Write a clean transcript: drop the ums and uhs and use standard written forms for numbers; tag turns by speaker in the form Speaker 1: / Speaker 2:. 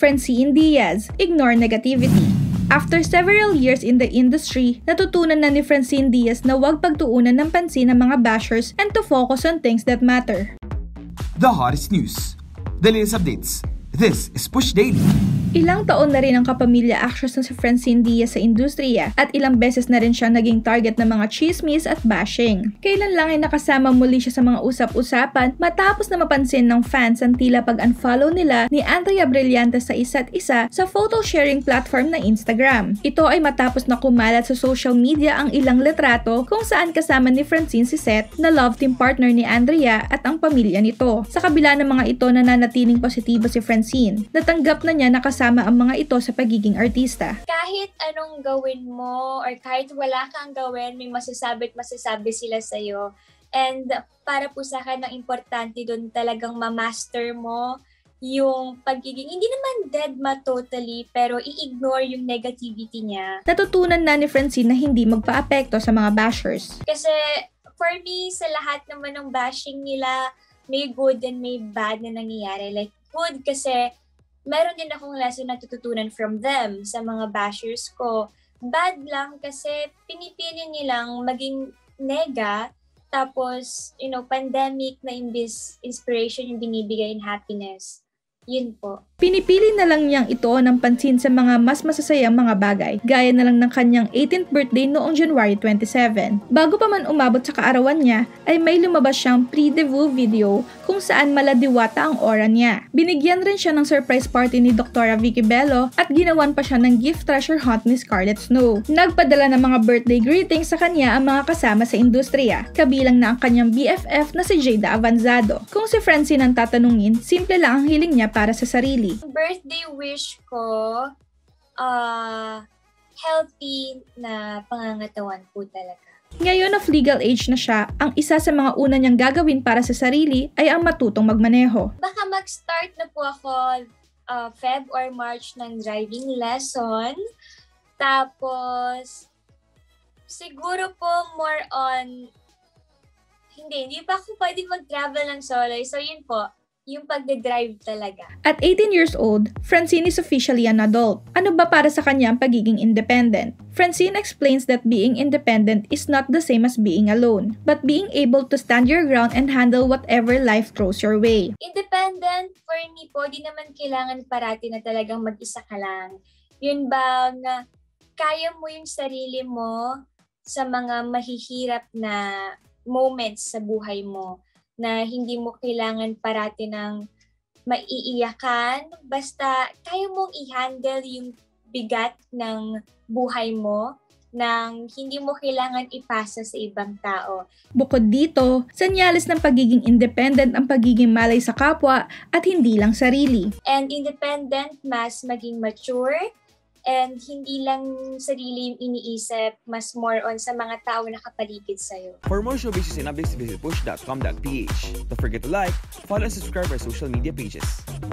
Speaker 1: Francine Diaz, ignore negativity. After several years in the industry, natutunan na ni Francine Diaz na huwag pagtuunan ng pansin ng mga bashers and to focus on things that matter.
Speaker 2: The hottest news, the latest updates. This is Push Daily.
Speaker 1: Ilang taon na rin ang kapamilya actress na si Francine Diaz sa industriya at ilang beses na rin siya naging target ng mga chismis at bashing. Kailan lang ay nakasama muli siya sa mga usap-usapan matapos na mapansin ng fans ang tila pag-unfollow nila ni Andrea Brillantes sa isa't isa sa photo-sharing platform na Instagram. Ito ay matapos na kumalat sa social media ang ilang litrato kung saan kasama ni Francine si Seth na love team partner ni Andrea at ang pamilya nito. Sa kabila ng mga ito nananatiling positibo si Francine, natanggap na niya nakasama ang mga ito sa pagiging artista.
Speaker 3: Kahit anong gawin mo or kahit wala kang gawin, may masasabi at masasabi sila sa'yo. And para po sa akin, ang importante doon talagang ma-master mo yung pagiging, hindi naman dead ma totally, pero i-ignore yung negativity niya.
Speaker 1: Natutunan na ni Francine na hindi magpa-apekto sa mga bashers.
Speaker 3: Kasi for me, sa lahat naman ng bashing nila, may good and may bad na nangyayari. Like good kasi meron din akong lesson na tututunan from them sa mga bashers ko. Bad lang kasi pinipili nilang maging nega, tapos, pandemic na imbis inspiration yung binibigay in happiness. Yun po.
Speaker 1: Pinipili na lang niyang ito ng pansin sa mga mas masasayang mga bagay, gaya na lang ng kanyang 18th birthday noong January 27. Bago pa man umabot sa kaarawan niya, ay may lumabas siyang pre-debut video kung saan maladiwata ang aura niya. Binigyan rin siya ng surprise party ni Dr. Vicky Bello at ginawan pa siya ng gift treasure hunt ni Scarlett Snow. Nagpadala ng mga birthday greetings sa kanya ang mga kasama sa industriya, kabilang na ang kanyang BFF na si Jada Avanzado. Kung si Francine ang tatanungin, simple lang ang hiling niya para sa sarili.
Speaker 3: Birthday wish ko, healthy na pangangatawan po talaga.
Speaker 1: Ngayon of legal age na siya, ang isa sa mga una niyang gagawin para sa sarili ay ang matutong magmaneho.
Speaker 3: Baka mag-start na po ako Feb or March ng driving lesson. Tapos, siguro po more on, hindi pa ako pwede mag-travel ng solo. So yun po, yung pagde-drive talaga.
Speaker 1: At 18 years old, Francine is officially an adult. Ano ba para sa kanya ang pagiging independent? Francine explains that being independent is not the same as being alone, but being able to stand your ground and handle whatever life throws your way.
Speaker 3: Independent, for me po, di naman kailangan parati na talagang mag-isa ka lang. Yun bang kaya mo yung sarili mo sa mga mahihirap na moments sa buhay mo, na hindi mo kailangan parati ng maiiyakan. Basta kaya mong i-handle yung bigat ng buhay mo nang hindi mo kailangan ipasa sa ibang tao.
Speaker 1: Bukod dito, senyales ng pagiging independent ang pagiging malay sa kapwa at hindi lang sarili.
Speaker 3: And independent, mas maging mature, and hindi lang sarili yung iniisip, mas more on sa mga tao na kapaligid sa'yo.
Speaker 4: For more showbiz and updates, visit push.com.ph. Don't forget to like, follow, and subscribe our social media pages.